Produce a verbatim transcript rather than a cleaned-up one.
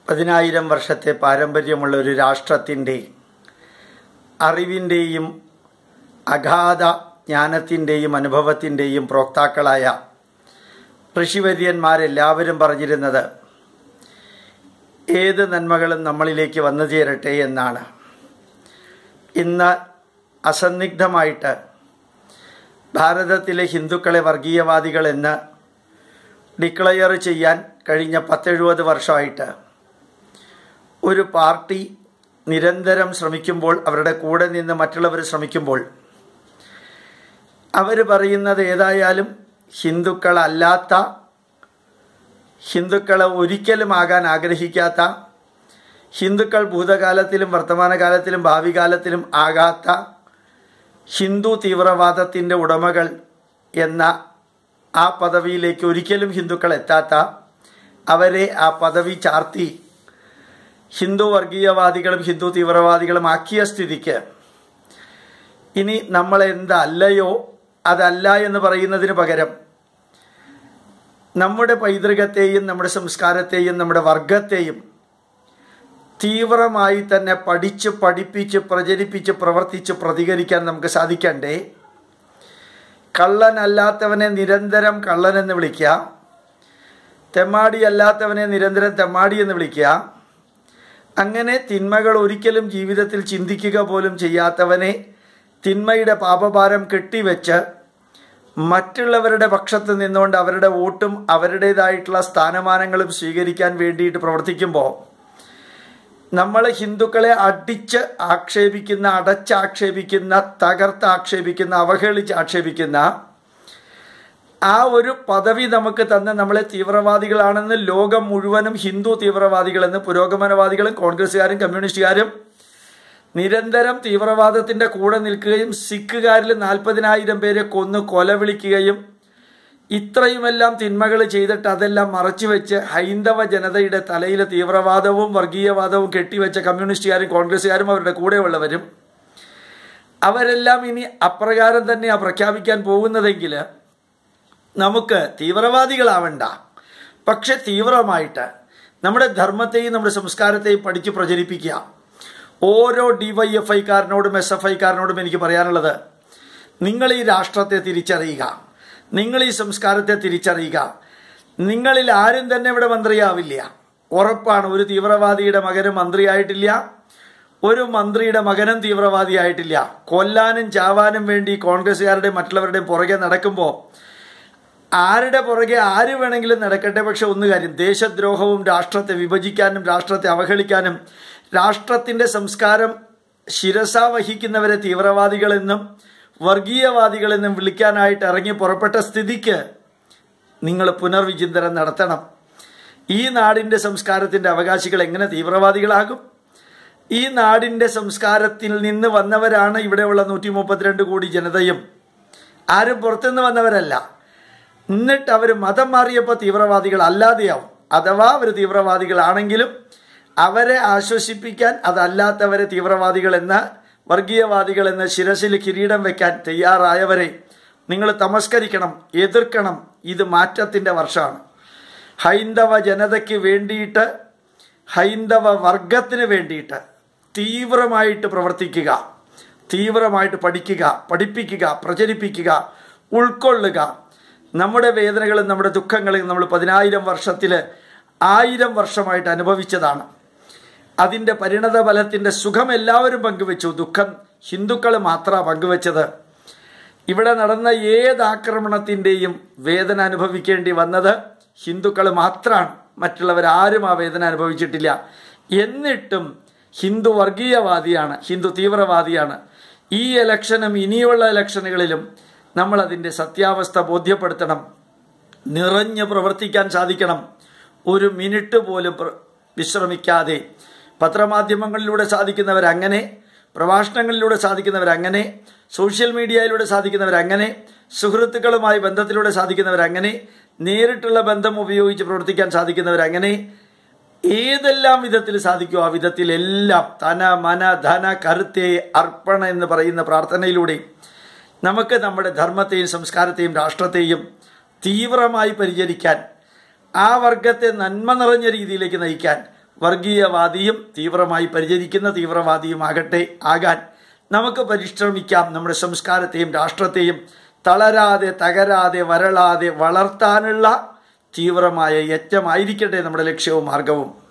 പതിനായിരം വർഷത്തെ പാരമ്പര്യമുള്ള ഒരു രാഷ്ട്രത്തിൻ്റെ അറിവിൻ്റെയും അഗാധ ജ്ഞാനത്തിൻ്റെയും അനുഭവത്തിൻ്റെയും പ്രോക്താക്കളായ ഋഷിവര്യന്മാരെല്ലാവരും പറഞ്ഞിരുന്നത് ഏത് നന്മകളും നമ്മളിലേക്ക് വന്നു ചേരട്ടെ എന്നാണ്. ഇന്ന് അസന്നിഗ്ധമായിട്ട് ഭാരതത്തിലെ ഹിന്ദുക്കളെ വർഗീയവാദികളെന്ന് ഡിക്ലെയർ ചെയ്യാൻ കഴിഞ്ഞ പത്തെഴുപത് വർഷമായിട്ട് ഒരു പാർട്ടി നിരന്തരം ശ്രമിക്കുമ്പോൾ, അവരുടെ കൂടെ നിന്ന് മറ്റുള്ളവർ ശ്രമിക്കുമ്പോൾ, അവർ പറയുന്നത് ഏതായാലും ഹിന്ദുക്കളല്ലാത്ത, ഹിന്ദുക്കളെ ഒരിക്കലും ആകാൻ ആഗ്രഹിക്കാത്ത, ഹിന്ദുക്കൾ ഭൂതകാലത്തിലും വർത്തമാനകാലത്തിലും ഭാവി കാലത്തിലും ആകാത്ത ഹിന്ദു തീവ്രവാദത്തിൻ്റെ ഉടമകൾ എന്ന ആ പദവിയിലേക്ക് ഒരിക്കലും ഹിന്ദുക്കൾ എത്താത്ത, അവരെ ആ പദവി ചാർത്തി ഹിന്ദു വർഗീയവാദികളും ഹിന്ദു തീവ്രവാദികളും ആക്കിയ സ്ഥിതിക്ക് ഇനി നമ്മൾ എന്തല്ലയോ അതല്ല എന്ന് പറയുന്നതിന് പകരം നമ്മുടെ പൈതൃകത്തെയും നമ്മുടെ സംസ്കാരത്തെയും നമ്മുടെ വർഗത്തെയും തീവ്രമായി തന്നെ പഠിച്ച് പഠിപ്പിച്ച് പ്രചരിപ്പിച്ച് പ്രവർത്തിച്ച് പ്രതികരിക്കാൻ നമുക്ക് സാധിക്കണ്ടേ? കള്ളനല്ലാത്തവനെ നിരന്തരം കള്ളനെന്ന് വിളിക്കുക, തെമ്മാടി അല്ലാത്തവനെ നിരന്തരം തെമ്മാടി എന്ന് വിളിക്കുക, അങ്ങനെ തിന്മകൾ ഒരിക്കലും ജീവിതത്തിൽ ചിന്തിക്കുക പോലും ചെയ്യാത്തവനെ തിന്മയുടെ പാപഭാരം കെട്ടിവെച്ച് മറ്റുള്ളവരുടെ പക്ഷത്ത് നിന്നുകൊണ്ട് അവരുടെ വോട്ടും അവരുടേതായിട്ടുള്ള സ്ഥാനമാനങ്ങളും സ്വീകരിക്കാൻ വേണ്ടിയിട്ട് പ്രവർത്തിക്കുമ്പോൾ നമ്മൾ ഹിന്ദുക്കളെ അടിച്ച് ആക്ഷേപിക്കുന്ന, അടച്ചാക്ഷേപിക്കുന്ന, തകർത്ത് ആക്ഷേപിക്കുന്ന, അവഹേളിച്ച് ആക്ഷേപിക്കുന്ന ആ ഒരു പദവി നമുക്ക് തന്ന് നമ്മളെ തീവ്രവാദികളാണെന്ന് ലോകം മുഴുവനും ഹിന്ദു തീവ്രവാദികളെന്ന് പുരോഗമനവാദികളും കോൺഗ്രസ്സുകാരും കമ്മ്യൂണിസ്റ്റുകാരും നിരന്തരം തീവ്രവാദത്തിൻ്റെ കൂടെ നിൽക്കുകയും സിഖുകാരിൽ നാൽപ്പതിനായിരം പേരെ കൊന്ന് കൊല വിളിക്കുകയും ഇത്രയുമെല്ലാം തിന്മകൾ ചെയ്തിട്ട് അതെല്ലാം മറച്ചുവെച്ച് ഹൈന്ദവ ജനതയുടെ തലയിൽ തീവ്രവാദവും വർഗീയവാദവും കെട്ടിവെച്ച കമ്മ്യൂണിസ്റ്റുകാരും കോൺഗ്രസ്സുകാരും അവരുടെ കൂടെയുള്ളവരും അവരെല്ലാം ഇനി അപ്രകാരം തന്നെയാണ് പ്രഖ്യാപിക്കാൻ പോകുന്നതെങ്കിൽ നമുക്ക് തീവ്രവാദികളാവണ്ട, പക്ഷെ തീവ്രമായിട്ട് നമ്മുടെ ധർമ്മത്തെയും നമ്മുടെ സംസ്കാരത്തെയും പഠിച്ച് പ്രചരിപ്പിക്കുക. ഓരോ ഡി വൈ എഫ് ഐക്കാരനോടും എസ് എഫ് ഐക്കാരനോടും എനിക്ക് പറയാനുള്ളത്, നിങ്ങൾ ഈ രാഷ്ട്രത്തെ തിരിച്ചറിയുക, നിങ്ങൾ ഈ സംസ്കാരത്തെ തിരിച്ചറിയുക. നിങ്ങളിൽ ആരും തന്നെ ഇവിടെ മന്ത്രിയാവില്ല, ഉറപ്പാണ്. ഒരു തീവ്രവാദിയുടെ മകനും മന്ത്രിയായിട്ടില്ല, ഒരു മന്ത്രിയുടെ മകനും തീവ്രവാദിയായിട്ടില്ല. കൊല്ലാനും ചാവാനും വേണ്ടി കോൺഗ്രസ്സുകാരുടെയും മറ്റുള്ളവരുടെയും പുറകെ നടക്കുമ്പോൾ ആരുടെ പുറകെ ആര് വേണമെങ്കിലും നടക്കട്ടെ, പക്ഷെ ഒന്ന് കാര്യം, ദേശദ്രോഹവും രാഷ്ട്രത്തെ വിഭജിക്കാനും രാഷ്ട്രത്തെ അവഹേളിക്കാനും രാഷ്ട്രത്തിൻ്റെ സംസ്കാരം ശിരസ വഹിക്കുന്നവരെ തീവ്രവാദികളെന്നും വർഗീയവാദികളെന്നും വിളിക്കാനായിട്ട് ഇറങ്ങി പുറപ്പെട്ട സ്ഥിതിക്ക് നിങ്ങൾ പുനർവിചിന്തനം നടത്തണം. ഈ നാടിൻ്റെ സംസ്കാരത്തിൻ്റെ അവകാശികൾ എങ്ങനെ തീവ്രവാദികളാകും? ഈ നാടിൻ്റെ സംസ്കാരത്തിൽ നിന്ന് വന്നവരാണ് ഇവിടെയുള്ള നൂറ്റി മുപ്പത്തിരണ്ട് കോടി ജനതയും. ആരും പുറത്തുനിന്ന് വന്നവരല്ല. എന്നിട്ട് അവർ മതം മാറിയപ്പോൾ തീവ്രവാദികൾ അല്ലാതെയാവും. അഥവാ അവർ തീവ്രവാദികളാണെങ്കിലും അവരെ ആശ്വസിപ്പിക്കാൻ അതല്ലാത്തവരെ തീവ്രവാദികളെന്ന വർഗീയവാദികളെന്ന ശിരസിൽ കിരീടം വയ്ക്കാൻ തയ്യാറായവരെ നിങ്ങൾ തമസ്കരിക്കണം, എതിർക്കണം. ഇത് മാറ്റത്തിൻ്റെ വർഷമാണ്. ഹൈന്ദവ ജനതയ്ക്ക് വേണ്ടിയിട്ട്, ഹൈന്ദവ വർഗത്തിന് വേണ്ടിയിട്ട് തീവ്രമായിട്ട് പ്രവർത്തിക്കുക, തീവ്രമായിട്ട് പഠിക്കുക, പഠിപ്പിക്കുക, പ്രചരിപ്പിക്കുക, ഉൾക്കൊള്ളുക. നമ്മുടെ വേദനകളും നമ്മുടെ ദുഃഖങ്ങളും നമ്മൾ പതിനായിരം വർഷത്തിൽ ആയിരം വർഷമായിട്ട് അനുഭവിച്ചതാണ്. അതിൻ്റെ പരിണത ഫലത്തിൻ്റെ സുഖം എല്ലാവരും പങ്കുവെച്ചു, ദുഃഖം ഹിന്ദുക്കൾ മാത്രമാണ് പങ്കുവെച്ചത്. ഇവിടെ നടന്ന ഏത് ആക്രമണത്തിൻ്റെയും വേദന അനുഭവിക്കേണ്ടി വന്നത് ഹിന്ദുക്കൾ മാത്രമാണ്, മറ്റുള്ളവരാരും ആ വേദന അനുഭവിച്ചിട്ടില്ല. എന്നിട്ടും ഹിന്ദു വർഗീയവാദിയാണ്, ഹിന്ദു തീവ്രവാദിയാണ്. ഈ ഇലക്ഷനും ഇനിയുള്ള ഇലക്ഷനുകളിലും നമ്മളതിൻ്റെ സത്യാവസ്ഥ ബോധ്യപ്പെടുത്തണം, നിറഞ്ഞ് പ്രവർത്തിക്കാൻ സാധിക്കണം. ഒരു മിനിറ്റ് പോലും വിശ്രമിക്കാതെ പത്രമാധ്യമങ്ങളിലൂടെ സാധിക്കുന്നവരങ്ങനെ, പ്രഭാഷണങ്ങളിലൂടെ സാധിക്കുന്നവരങ്ങനെ, സോഷ്യൽ മീഡിയയിലൂടെ സാധിക്കുന്നവരങ്ങനെ, സുഹൃത്തുക്കളുമായി ബന്ധത്തിലൂടെ സാധിക്കുന്നവരങ്ങനെ, നേരിട്ടുള്ള ബന്ധം ഉപയോഗിച്ച് പ്രവർത്തിക്കാൻ സാധിക്കുന്നവരങ്ങനെ, ഏതെല്ലാം വിധത്തിൽ സാധിക്കുമോ ആ വിധത്തിലെല്ലാം തന മന ധന കരുത്തെ അർപ്പണ എന്ന് പറയുന്ന പ്രാർത്ഥനയിലൂടെ നമുക്ക് നമ്മുടെ ധർമ്മത്തെയും സംസ്കാരത്തെയും രാഷ്ട്രത്തെയും തീവ്രമായി പരിചരിക്കാൻ, ആ വർഗത്തെ നന്മ നിറഞ്ഞ രീതിയിലേക്ക് നയിക്കാൻ, വർഗീയവാദിയും തീവ്രമായി പരിചരിക്കുന്ന തീവ്രവാദിയുമാകട്ടെ ആകാൻ നമുക്ക് പരിശ്രമിക്കാം. നമ്മുടെ സംസ്കാരത്തെയും രാഷ്ട്രത്തെയും തളരാതെ തകരാതെ വരളാതെ വളർത്താനുള്ള തീവ്രമായ യജ്ഞമായിരിക്കട്ടെ നമ്മുടെ ലക്ഷ്യവും മാർഗവും.